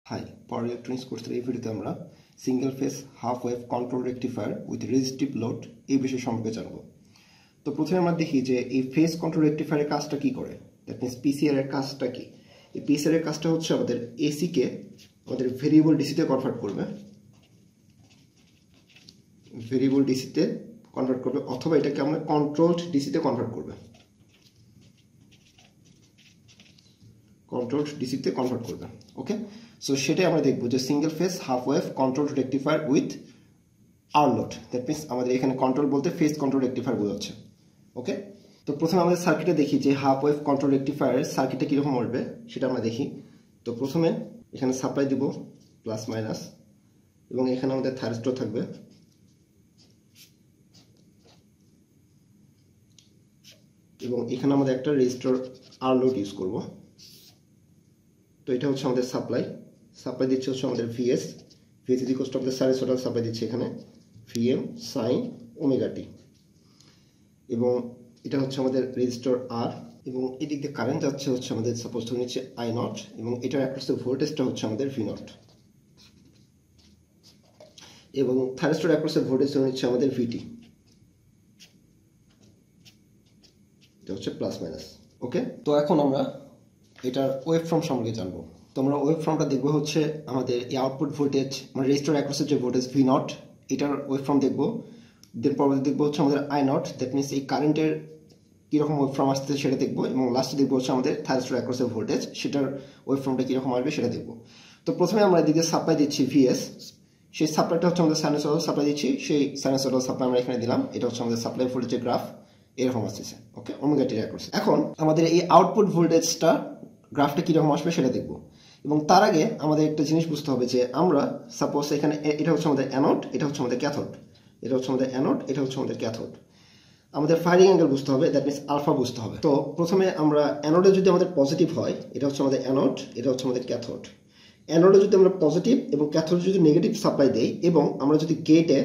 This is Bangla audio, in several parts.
Hi, power electronics কোর্সের এই ভিডিওতে আমরা single phase half wave control rectifier with resistive load এই বিষয় সম্পর্কে জানব। তো প্রথমে আমরা দেখি যে এই ফেজ কন্ট্রোল রেকটিফায়ারের কাজটা কি করে। দ্যাট মিনস পিসিআর এর কাজটা কি। এই পিসিআর এর কাজটা হচ্ছে আমাদের এসি কে আমাদের ভেরিয়েবল ডিসিতে কনভার্ট করবে, ভেরিয়েবল ডিসিতে কনভার্ট করবে, অথবা এটাকে আমরা কন্ট্রোলড ডিসিতে কনভার্ট করবে, কন্ট্রোলড ডিসিতে কনভার্ট করবে। ওকে, সো সেটাই আমরা দেখবো যে single phase half wave control rectifier with R load. That means আমাদের এখানে কন্ট্রোল বলতে ফেজ কন্ট্রোল রেকটিফায়ার বোঝাচ্ছে। ওকে, তো প্রথমে আমাদের সার্কিটে দেখি যে হাফ ওয়েভ কন্ট্রোল রেকটিফায়ারের সার্কিটে কীরকম আসবে সেটা আমরা দেখি। তো প্রথমে এখানে সাপ্লাই দিব প্লাস মাইনাস, এবং এখানে আমাদের থাইরিস্টর থাকবে, এবং এখানে আমাদের একটা রেজিস্টর আর লোড ইউজ করব। তো এটা হচ্ছে আমাদের সাপ্লাই, সাপ্লাই দিচ্ছে হচ্ছে আমাদের V S, V S is equal to আমাদের সাইনোসয়েডাল সাপ্লাই দিচ্ছে এখানে ভিএম সাইন ওমেগা টি, এবং এটা হচ্ছে আমাদের রেজিস্টর আর, এবং এদিক দিয়ে কারেন্ট যাচ্ছে হচ্ছে আমাদের সাপোজ ধরে নিচ্ছে আই নট, এবং এটার অ্যাক্রস ভোল্টেজটা হচ্ছে আমাদের ভি নট, এবং থাইরিস্টর অ্যাক্রসের ভোল্টেজ ধরে নিচ্ছে আমাদের ভিটি, এটা হচ্ছে প্লাস মাইনাস। ওকে, তো এখন আমরা এটার ওয়েভ ফর্ম সম্পর্কে জানবো। তো আমরা ওয়েভ ফর্মটা দেখবো হচ্ছে আমাদের এই আউটপুট ভোল্টেজ মানে রেজিস্টর অ্যাক্রসের যে ভোল্টেজ ভি নট, এটার ওয়েভ ফর্ম দেখবো। দেন পরবর্তী দেখবো হচ্ছে আমাদের আই নট, দ্যাট মিনস এই কারেন্টের কীরকম ওয়েভ ফর্ম আসছে সেটা দেখবো, এবং লাস্টে দেখবো হচ্ছে আমাদের থাইরিস্টর অ্যাক্রসের ভোল্টেজ, সেটার ওয়েভ ফর্মটা কীরকম আসবে সেটা দেখবো। তো প্রথমে আমরা এদিকে সাপ্লাই দিচ্ছি ভিএস, সেই সাপ্লাইটা হচ্ছে আমাদের সাইনোসয়েডাল সাপ্লাই দিচ্ছি, সেই সাইনোসয়েডাল সাপ্লাই আমরা এখানে দিলাম, এটা হচ্ছে আমাদের সাপ্লাই ভোল্টেজের গ্রাফ এরকম আসছে। Okay, omega T across. এখন আমাদের এই আউটপুট ভোল্টেজটা গ্রাফটা কীরকম আসবে সেটা দেখবো, এবং তার আগে আমাদের একটা জিনিস বুঝতে হবে যে আমরা সাপোজ এখানে এটা হচ্ছে আমাদের অ্যানোড, এটা হচ্ছে আমাদের ক্যাথোড, এটা হচ্ছে আমাদের অ্যানোড, এটা হচ্ছে আমাদের ক্যাথোড। আমাদের ফায়ারিং অ্যাঙ্গেল বুঝতে হবে, দ্যাট মিনস আলফা বুঝতে হবে। তো প্রথমে আমরা অ্যানোডে যদি আমাদের পজিটিভ হয়, এটা হচ্ছে আমাদের অ্যানোড, এটা হচ্ছে আমাদের ক্যাথোড। অ্যানোডে যদি আমরা পজিটিভ এবং ক্যাথোডে যদি নেগেটিভ সাপ্লাই দেই, এবং আমরা যদি গেটে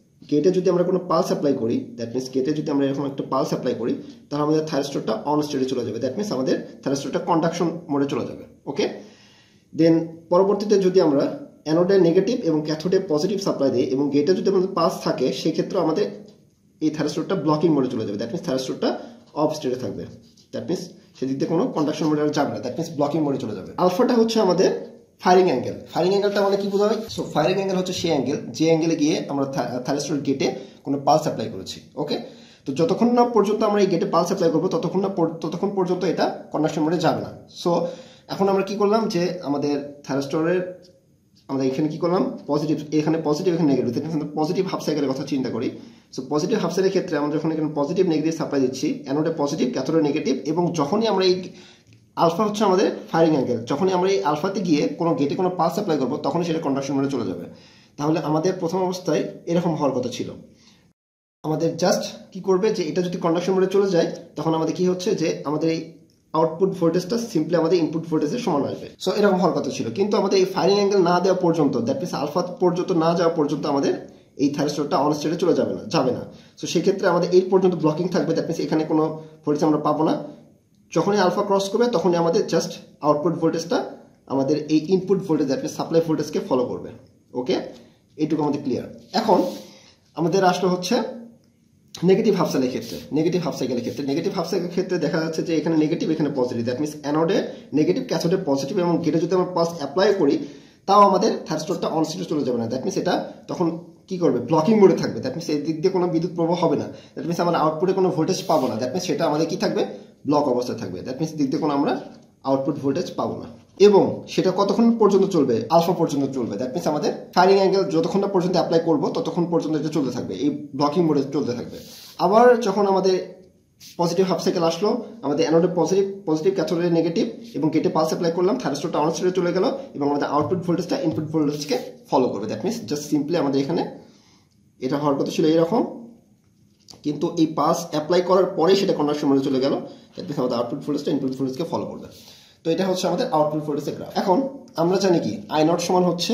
যদি আমরা কোনো পালস অ্যাপ্লাই করি, দ্যাট মিনস গেটে যদি আমরা এরকম একটা পালস অ্যাপ্লাই করি, তাহলে আমাদের থাইরিস্টরটা অন স্টেটে চলে যাবে, দ্যাট মিনস আমাদের থাইরিস্টরটা কন্ডাকশন মোডে চলে যাবে। ওকে, দেন পরবর্তীতে যদি আমরা অ্যানোডে নেগেটিভ এবং ক্যাথোডে পজিটিভ সাপ্লাই দিই, এবং গেটে যদি আমাদের পালস থাকে, সেক্ষেত্রে আমাদের এই থাইরিস্টরটা ব্লকিং মোডে চলে যাবে, দ্যাট মিনস থাইরিস্টরটা অফ স্টেটে থাকবে, দ্যাট মিনস সেদিক দিয়ে কোনো কন্ডাকশন মোডে যাবে না, দ্যাট মিনস ব্লকিং মোডে চলে যাবে। আলফাটা হচ্ছে আমাদের ফায়ারিং অ্যাঙ্গেল। ফায়ারিং অ্যাঙ্গেলটা মানে কি বোঝা হয়? সো ফায়ারিং অ্যাঙ্গেল হচ্ছে সেই অ্যাঙ্গেল যে অ্যাঙ্গেলে গিয়ে আমরা থাইরিস্টর গেটে কোনো পালস অ্যাপ্লাই করেছি। ওকে, তো যতক্ষণ না পর্যন্ত আমরা এই গেটে পালস অ্যাপ্লাই করবো ততক্ষণ পর্যন্ত এটা কন্ডাকশন মোডে যাবে না। সো এখন আমরা কি করলাম যে আমাদের থাইরিস্টরের আমরা এখানে কি করলাম পজিটিভ, এখানে পজিটিভ এখানে নেগেটিভ, পজিটিভ হাফ সাইকেলের কথা চিন্তা করি। সো পজিটিভ হাফ সাইকেলের ক্ষেত্রে আমরা যখন এখানে পজিটিভ নেগেটিভ সাপ্লাই দিচ্ছি, অ্যানোডে পজিটিভ ক্যাথোডে নেগেটিভ, এবং যখনই আমরা এই আলফা হচ্ছে আমাদের ফায়ারিং অ্যাঙ্গেল, যখনই আমরা এই আলফাতে গিয়ে কোনো গেটে কোনো পালস অ্যাপ্লাই করবো, তখনই সেটা কন্ডাকশন মোডে চলে যাবে। তাহলে আমাদের প্রথম অবস্থায় এরকম হওয়ার কথা ছিল। আমাদের জাস্ট কি করবে যে এটা যদি কন্ডাকশন মোডে চলে যায়, তখন আমাদের কি হচ্ছে যে আমাদের এই আউটপুট ভোল্টেজটা সিম্পলি আমাদের ইনপুট ভোল্টেজের সমান আসবে। সো এরকম হওয়ার কথা ছিল, কিন্তু আমাদের এই ফায়ারিং অ্যাঙ্গেল না দেওয়া পর্যন্ত, দ্যাট মিনস আলফা পর্যন্ত না যাওয়া পর্যন্ত আমাদের এই থাইরিস্টরটা অন স্টেটে চলে যাবে না। সো সেক্ষেত্রে আমাদের এই পর্যন্ত ব্লকিং থাকবে, দ্যাট মিনস এখানে কোনো ভোল্টেজ আমরা পাবো না। যখনই আলফা ক্রস করবে তখনই আমাদের জাস্ট আউটপুট ভোল্টেজটা আমাদের এই input voltage that means supply ভোল্টেজকে ফলো করবে। ওকে, এইটুকু আমাদের ক্লিয়ার। এখন আমাদের আসলে হচ্ছে নেগেটিভ হাফ সাইকেলের ক্ষেত্রে। নেগেটিভ হাফ সাইকেলের ক্ষেত্রে দেখা যাচ্ছে যে এখানে নেগেটিভ এখানে পজিটিভ, দ্যাট মিনস অ্যানোডে নেগেটিভ ক্যাথোডে পজিটিভ, এবং গেটে যদি আমরা পালস অ্যাপ্লাই করি, তাও আমাদের থাইরিস্টরটা অন স্টেটে চলে যাবে না, দ্যাট মিনস এটা তখন কি করবে ব্লকিং মোডে থাকবে, দ্যাট মিনস এই দিক দিয়ে কোনো বিদ্যুৎ প্রবাহ হবে না, দ্যাট মিনস আমরা আউটপুটে কোনো ভোল্টেজ পাবো না, দ্যাট মিনস সেটা আমাদের কি থাকবে ব্লক অবস্থায় থাকবে, দ্যাট মিনস দিক দিয়ে কোনো আমরা আউটপুট ভোল্টেজ পাবো না। এবং সেটা কতক্ষণ পর্যন্ত চলবে? আলফা পর্যন্ত চলবে, দ্যাট মিনস আমাদের ফায়ারিং অ্যাঙ্গেল যতক্ষণ না পর্যন্ত অ্যাপ্লাই করবো ততক্ষণ পর্যন্ত এটা চলতে থাকবে, এই ব্লকিং মোডে চলতে থাকবে। আবার যখন আমাদের পজিটিভ হাফ সাইকেল আসলো, আমাদের অ্যানোডে পজিটিভ ক্যাথোডে নেগেটিভ, এবং গেটে পালস অ্যাপ্লাই করলাম, থাইরিস্টরটা অন স্টেটে চলে গেল, এবং আমাদের আউটপুট ভোল্টেজটা ইনপুট ভোল্টেজকে ফলো করবে, দ্যাট মিনস জাস্ট সিম্পলি আমাদের এখানে এটা হওয়ার কথা ছিল এইরকম, কিন্তু এই পালস অ্যাপ্লাই করার পরেই সেটা কন্ডাকশন মোডে চলে গেল, দ্যাট মিনস আমাদের আউটপুট ভোল্টেজটা ইনপুট ভোল্টেজকে ফলো করবে। তো এটা হচ্ছে আমাদের আউটপুট ভোল্টেজের গ্রাফ। এখন আমরা জানি কি আই নট সমান হচ্ছে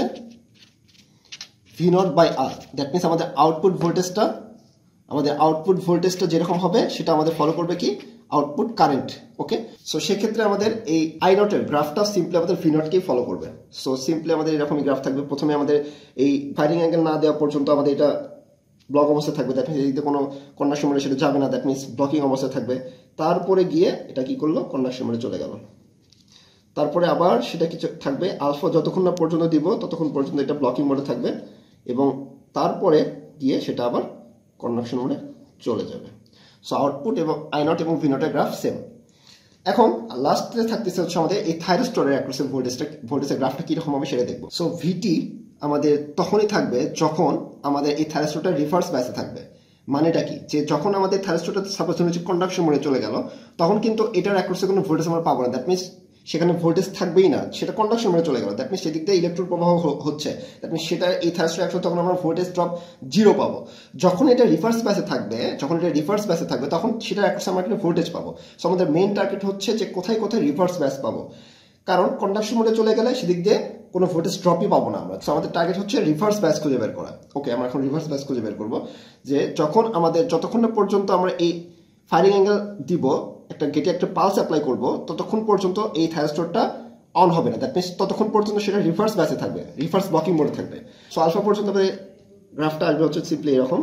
V naught by R, that means আমাদের আউটপুট ভোল্টেজটা যেরকম হবে সেটা আমাদের ফলো করবে কি আউটপুট কারেন্ট। ওকে, সো সেক্ষেত্রে আমাদের এই আই নটের গ্রাফটা সিম্পলি আমাদের ভি নটকেই ফলো করবে। সো সিম্পলি আমাদের এরকমই গ্রাফ থাকবে। প্রথমে আমাদের এই ফায়ারিং অ্যাঙ্গেল না দেওয়া পর্যন্ত আমাদের এটা ব্লক অবস্থায় থাকবে, দ্যাট মিনস এদিকে কোনো কন্ডাকশন মোডে সেটা যাবে না, দ্যাট মিনস ব্লকিং অবস্থায় থাকবে। তারপরে গিয়ে এটা কি করলো, কন্ডাকশন মোডে চলে গেল। তারপরে আবার সেটা কিছু থাকবে আলফা, যতক্ষণ না পর্যন্ত দিব ততক্ষণ পর্যন্ত এটা ব্লকিং মোডে থাকবে, এবং তারপরে গিয়ে সেটা আবার কন্ডাকশন মোডে চলে যাবে। সো আউটপুট এবং আই নট এবং ভি নটের গ্রাফ সেম। এখন লাস্টে থাকতেছে হচ্ছে আমাদের এই থাইরোস্টরের অ্যাক্রসের ভোল্টেজের গ্রাফটা কিরকম হবে সেটা দেখবো। সো ভিটি আমাদের তখনই থাকবে যখন আমাদের এই থাইরোস্টরটা রিভার্স বাইসে থাকবে। মানেটা কি, যে যখন আমাদের থাইরোস্টরটা সাপোজ হচ্ছে কন্ডাকশন মোডে চলে গেল, তখন কিন্তু এটার অ্যাক্রসে কোনো ভোল্টেজ আমরা পাবো না, দ্যাট মিনস সেখানে ভোল্টেজ থাকবেই না, সেটা কন্ডাকশন মোডে চলে গেল, দ্যাট মিনস সেদিক দিয়ে ইলেকট্রন প্রবাহ হচ্ছে, দ্যাট মিনস সেটা এই থাইরোস্টর অ্যাক্রসে তখন আমরা ভোল্টেজ ড্রপ 0 পাবো। যখন এটা রিভার্স বাইসে থাকবে, তখন সেটার অ্যাক্রসে আমরা একটা ভোল্টেজ পাবো। সো আমাদের মেইন টার্গেট হচ্ছে যে কোথায় কোথায় রিভার্স বাইস পাবো, কারণ কন্ডাকশন মোডে চলে গেলে সেদিক দিয়ে কোনো ভোল্টেজ ড্রপই পাবো না আমরা। সো আমাদের টার্গেট হচ্ছে রিভার্স বাইস খুঁজে বের করা। ওকে, আমরা এখন রিভার্স বাইস খুঁজে বের করবো, যে যখন আমাদের যতক্ষণ না পর্যন্ত আমরা এই ফায়ারিং অ্যাঙ্গেল দিব, একটা গেটে একটা পালস অ্যাপ্লাই করব, ততক্ষণ পর্যন্ত এই থাইরোস্টরটা অন হবে না, দ্যাট মিনস ততক্ষণ পর্যন্ত সেটা রিভার্স বাইসে থাকবে, রিভার্স ব্লকিং মোডে থাকবে। সো আলফা পর্যন্ত আমাদের গ্রাফটা আসবে হচ্ছে সিম্পলি এরকম,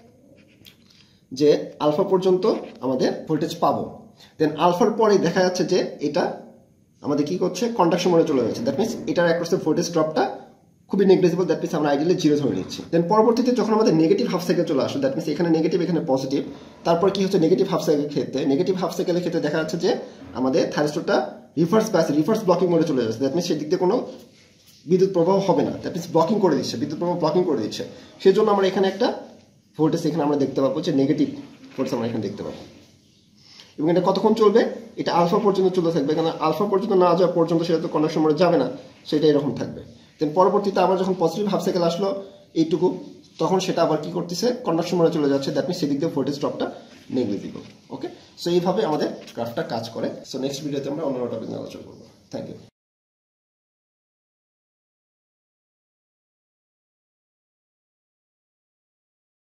যে আলফা পর্যন্ত আমাদের ভোল্টেজ পাবো, দেন আলফার পরে দেখা যাচ্ছে যে এটা আমাদের কি করছে, কন্ডাকশন মোডে চলে গেছে, দ্যাট মিনস এটার অ্যাক্রসে ভোল্টেজ ড্রপটা খুবই নেগলিজিবল, দ্যাট মিনস আমরা আইডিয়ালি 0 ধরে নিচ্ছি। দেন পরবর্তীতে যখন আমাদের নেগেটিভ হাফ সাইকেল চলে আসে, দ্যাট মিনস এখানে নেগেটিভ এখানে পজিটিভ, তারপর কি হচ্ছে নেগেটিভ হাফ সাইকেলের ক্ষেত্রে দেখা যাচ্ছে যে আমাদের থাইরোস্টরটা রিভার্স ব্লকিং মোডে চলে যাচ্ছে, দ্যাট মিনস সেদিক দিয়ে কোনো বিদ্যুৎ প্রবাহ হবে না, দ্যাট মিনস ব্লকিং করে দিচ্ছে, বিদ্যুৎ প্রবাহ ব্লকিং করে দিচ্ছে। সেই জন্য আমরা এখানে একটা ভোল্টেজ এখানে আমরা দেখতে পাবো, যে নেগেটিভ ভোল্টেজ আমরা এখানে দেখতে পাবো। এবং এটা কতক্ষণ চলবে, এটা আলফা পর্যন্ত চলতে থাকবে, কারণ আলফা পর্যন্ত না যাওয়া পর্যন্ত সেটা তো কন্ডাকশন মোডে যাবে না, সেটা এরকম থাকবে। দেন পরবর্তীতে আবার যখন পজিটিভ হাফ সাইকেল আসলো এইটুকু, তখন সেটা আবার কি করতেছে, কন্ডাকশন মোডে চলে যাচ্ছে, দ্যাট মিনস সেদিক দিয়ে ভোল্টেজ ড্রপটা নেগলিজিবল। ওকে, সো এইভাবে আমাদের গ্রাফটা কাজ করে। সো নেক্সট ভিডিওতে আমরা অন্য টপিক নিয়ে আলোচনা করবো। Thank you.